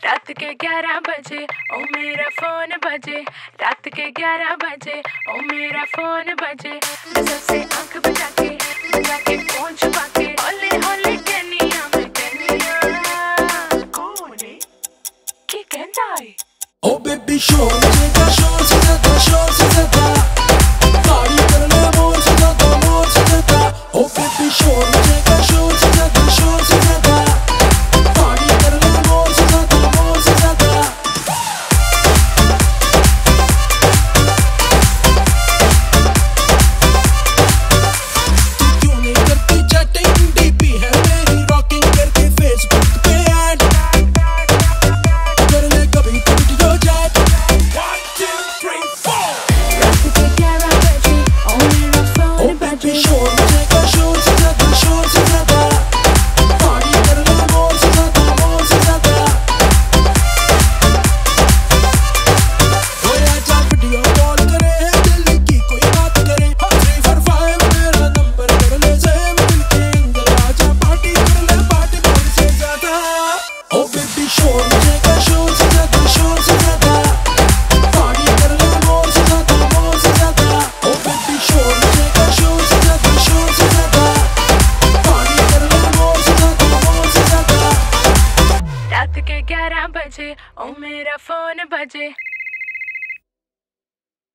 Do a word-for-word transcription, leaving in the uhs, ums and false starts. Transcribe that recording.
रात के ग्यारह बजे ओ मेरा फोन बजे, रात के ग्यारह बजे ओ मेरा फोन बजे। नजर से आंख बजा के बजा के फोन छुपा के होले होले कनिया में कनिया कौन है की कहता है? ओ बेबी शोर मचेगा शोर से ज्यादा शोर से ज्यादा पार्टी करना मोर से ज्यादा मोर से ज्यादा। ओ बेबी शोर मचेगा शोर से ज्यादा शोर से ज्यादा पार्टी करना मोर से ज्यादा मोर से ज्यादा। तू क्यों नहीं करती चैटिंग डीपी है मेरी रॉकिंग करके फेसबुक पे ऐड कर ले कभी video chat. One two three four रात के ग्यारह बजे ओ मेरा फोन बजे। शोर मचेगा शोर से ज्यादा शोर से ज्यादा पार्टी करना मोर से ज्यादा मोर से ज्यादा। कोई आजा वीडियो कॉल करे दिल की कोई बात करे थ्री फोर फाइव मेरा नंबर कर ले सेव दिल के अंदर आजा पार्टी कर ले पार्टी मोर से ज्यादा। ओ बेबी शोर मचेगा शोर से ज्यादा शोर से ज्यादा पार्टी करना मोर से ज्यादा मोर से ज्यादा। ओ बेबी शोर मचेगा शोर से ज्यादा शोर से ज्यादा पार्टी करना मोर से ज्यादा मोर से ज्यादा। रात के ग्यारह बजे ओ मेरा फोन बजे।